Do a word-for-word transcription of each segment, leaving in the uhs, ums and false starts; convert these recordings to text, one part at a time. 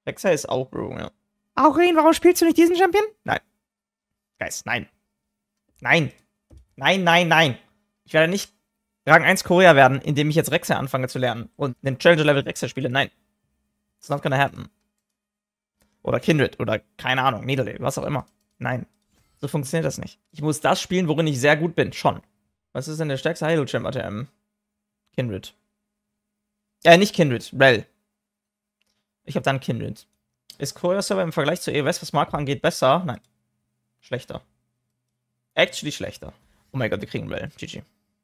Rek'Sai ist auch Bro, ja. Aurin, warum spielst du nicht diesen Champion? Nein. Guys, nein. Nein. Nein, nein, nein. Ich werde nicht Rang eins Korea werden, indem ich jetzt Rek'Sai anfange zu lernen und einen Challenger-Level Rek'Sai spiele. Nein. It's not gonna happen. Oder Kindred oder keine Ahnung, Niederlande, was auch immer. Nein. So funktioniert das nicht. Ich muss das spielen, worin ich sehr gut bin. Schon. Was ist denn der stärkste Halo-Champ A T M? Kindred. Äh, nicht Kindred. Rel. Ich hab dann Kindred. Ist Korea-Server im Vergleich zu E W S, was Makro angeht, besser? Nein. Schlechter. Actually schlechter. Oh mein Gott, wir kriegen Rel. G G.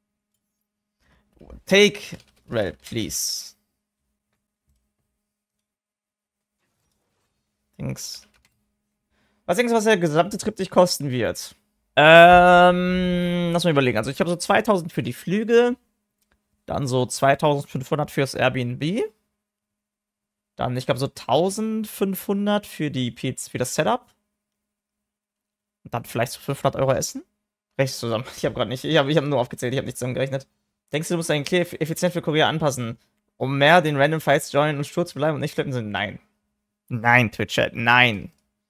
Take Rel, please. Thanks. Was denkst du, was der gesamte Trip dich kosten wird? Ähm, lass mal überlegen. Also ich habe so zweitausend für die Flüge. Dann so zweitausendfünfhundert fürs Airbnb. Dann, ich glaube, so eintausendfünfhundert für, die P C, für das Setup. Und dann vielleicht so fünfhundert Euro Essen. Recht zusammen. Ich habe gerade nicht, ich habe ich hab nur aufgezählt, ich habe nicht zusammengerechnet. Denkst du, du musst deinen Clear effizient für Korea anpassen, um mehr den Random Fights joinen und stur zu bleiben und nicht flippen sind? Nein. Nein, Twitch-Chat, nein.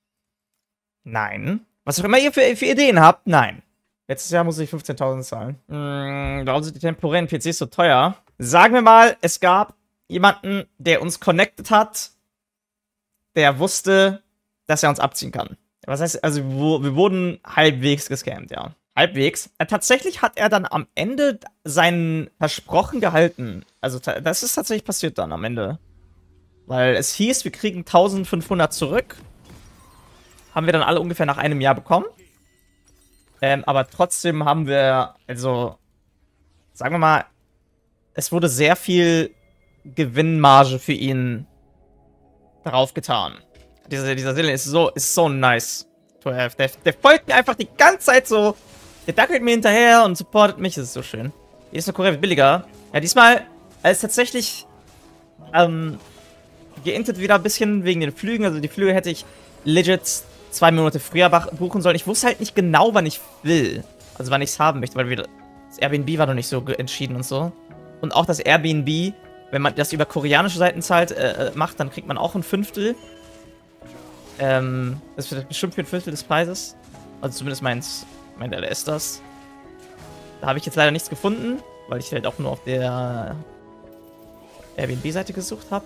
Nein. Was auch immer ihr für, für Ideen habt, nein. Letztes Jahr muss ich fünfzehntausend zahlen. Hm, warum sind die temporären P Cs so teuer? Sagen wir mal, es gab jemanden, der uns connected hat, der wusste, dass er uns abziehen kann. Was heißt, also wir wurden halbwegs gescammt, ja. Halbwegs. Äh, tatsächlich hat er dann am Ende seinen Versprochen gehalten. Also das ist tatsächlich passiert dann am Ende. Weil es hieß, wir kriegen eintausendfünfhundert zurück. Haben wir dann alle ungefähr nach einem Jahr bekommen. Ähm, aber trotzdem haben wir, also, sagen wir mal, es wurde sehr viel Gewinnmarge für ihn darauf getan. Dieser, dieser Sillian ist so, ist so nice to have. Der, der folgt mir einfach die ganze Zeit so. Der dackelt mir hinterher und supportet mich. Das ist so schön. Hier ist eine Korea billiger. Ja, diesmal ist tatsächlich ähm, geintet wieder ein bisschen wegen den Flügen. Also die Flüge hätte ich legit zwei Monate früher buchen sollen. Ich wusste halt nicht genau, wann ich will. Also wann ich es haben möchte, weil wir, das Airbnb war noch nicht so entschieden und so. Und auch das Airbnb, wenn man das über koreanische Seiten zahlt, äh, macht, dann kriegt man auch ein Fünftel. Ähm, das wird bestimmt für ein Viertel des Preises. Also zumindest meins, mein L S das. Da habe ich jetzt leider nichts gefunden, weil ich halt auch nur auf der Airbnb-Seite gesucht habe.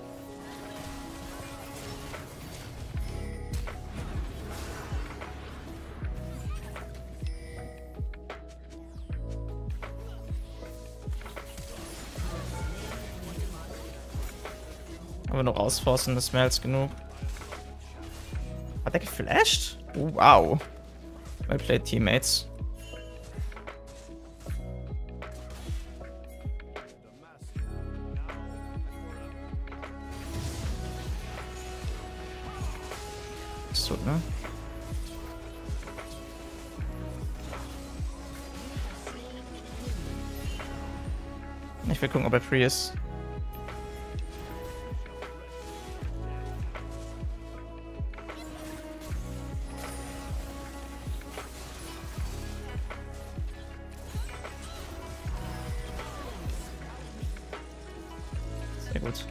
Aber noch ausforcen ist mehr als genug. Hat der geflasht? Oh, wow. Well played, Teammates. Das tut, ne? Ich will gucken, ob er free ist. Sehr gut.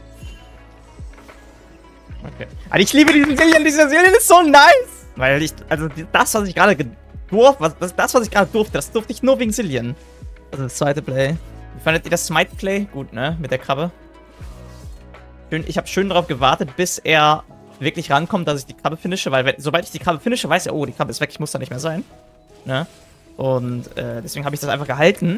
Okay. Also ich liebe diesen Sillian, dieser Sillian ist so nice! Weil ich, also das, was ich gerade durfte, was, das, das, was ich gerade durfte, das durfte ich nur wegen Sillian. Also das zweite Play. Wie fandet ihr das Smite-Play? Gut, ne? Mit der Krabbe. Schön, ich habe schön darauf gewartet, bis er wirklich rankommt, dass ich die Krabbe finische, weil wenn, sobald ich die Krabbe finische, weiß er, oh, die Krabbe ist weg, ich muss da nicht mehr sein. Ne? Und äh, deswegen habe ich das einfach gehalten.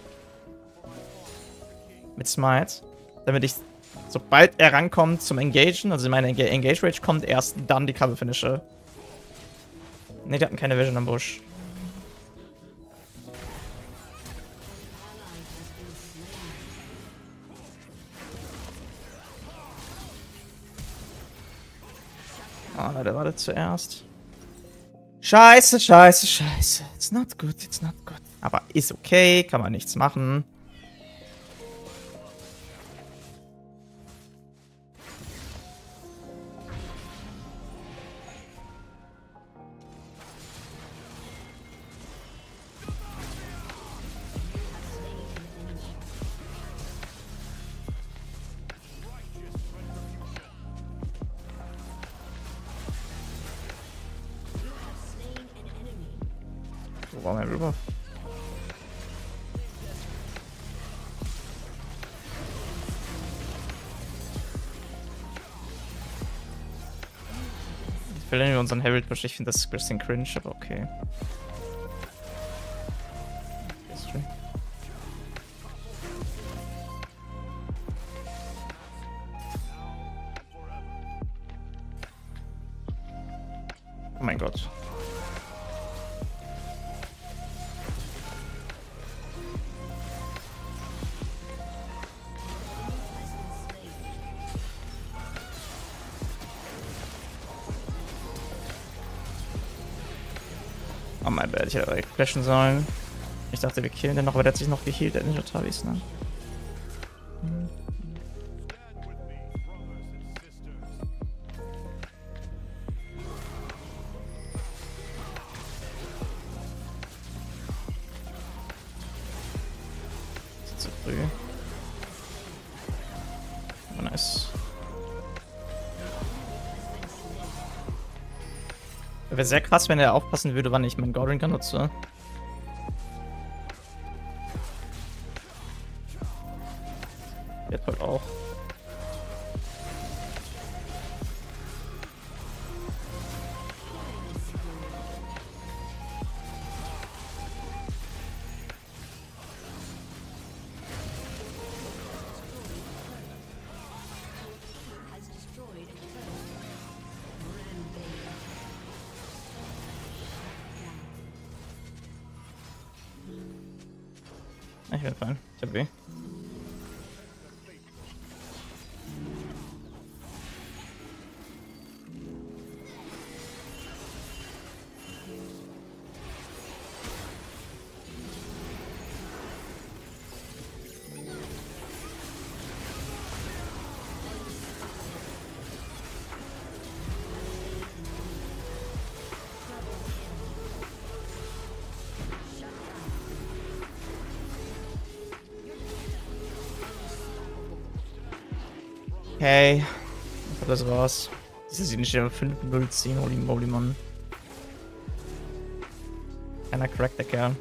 Mit Smite. Damit ich, sobald er rankommt zum Engagen, also meine Engage Rage kommt, erst dann die Krabbe finische. Ne, die hatten keine Vision am Busch. Ah, der war das zuerst. Scheiße, scheiße, scheiße. It's not good, it's not good. Aber ist okay, kann man nichts machen. Wo war mein River? Verlieren wir unseren Herald Push. Ich finde das ein bisschen cringe, aber okay. Oh mein Gott. Oh mein Gott, ich hätte direkt flashen sollen. Ich dachte, wir killen den noch, aber der hat sich noch geheilt, der Ninja Tabis, ne? Hm. Zu früh. Oh, nice. Wäre sehr krass, wenn er aufpassen würde, wann ich meinen Gordon nutze. Jetzt halt auch. Ich bin fein. Ich hab weh. Okay. Ich hab das raus. Das ist nicht der fünf null zehn, holy moly, Mann. Keiner crackt, der Kerl.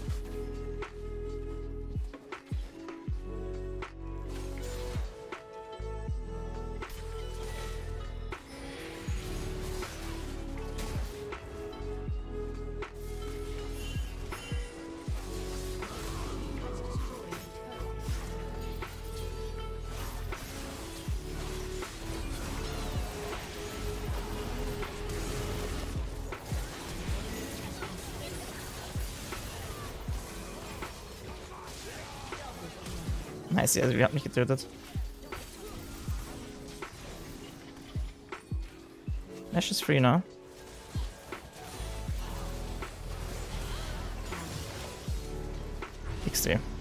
Nice, also wir haben mich getötet. Nash ist free, ne? X D.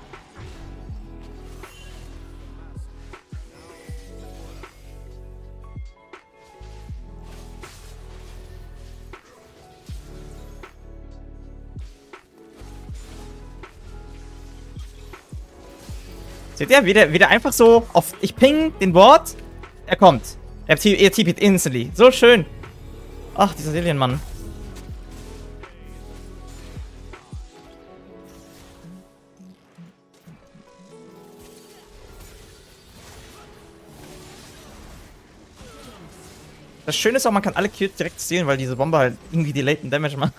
Seht ihr, wie der, wie der einfach so auf... Ich ping den Ward, er kommt. Er, er TP't instantly. So schön. Ach, dieser Alien-Mann. Das Schöne ist auch, man kann alle Kills direkt stehlen, weil diese Bombe halt irgendwie delayten Damage macht.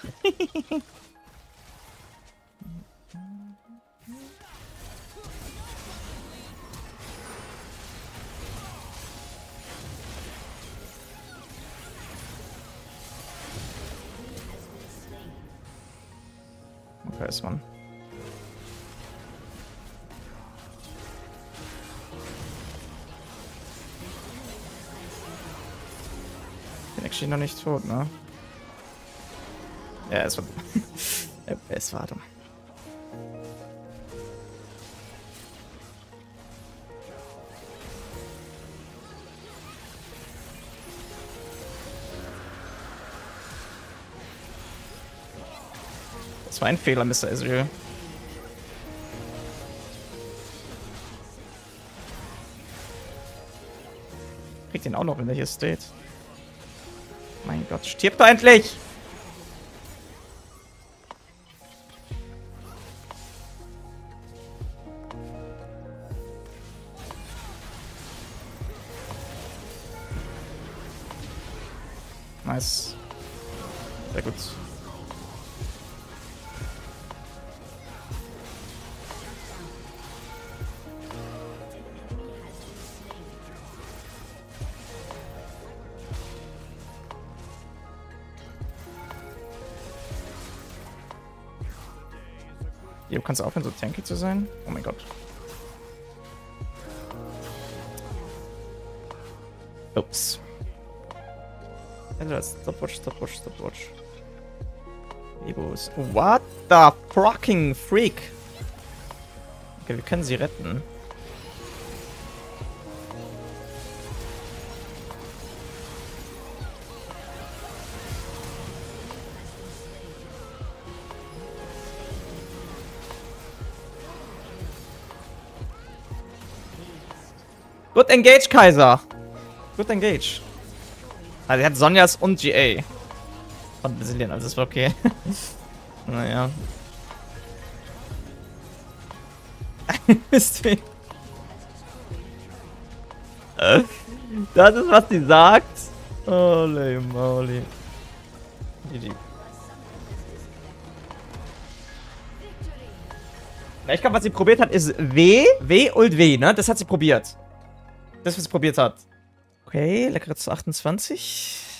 Okay, ist man. Bin actually noch nicht tot, ne? Ja, es war... es war dumm. Das war ein Fehler, Mister Ezreal. Kriegt ihn auch noch, wenn er hier steht. Mein Gott, stirb doch endlich! Nice. Sehr gut. Jo, kannst du aufhören, so tanky zu sein? Oh mein Gott. Ups. Stopwatch, Stopwatch, Stopwatch. Ebos. What the fucking freak? Okay, wir können sie retten. Gut engage, Kaiser. Gut engage. Also er hat Sonjas und G A. Von Brasilien, also ist okay. Naja. Mist. Das ist, was sie sagt. Holy moly. G G. Ich glaube, was sie probiert hat, ist W, W und W, ne? Das hat sie probiert. Das, was sie probiert hat. Okay, leckere zu achtundzwanzig.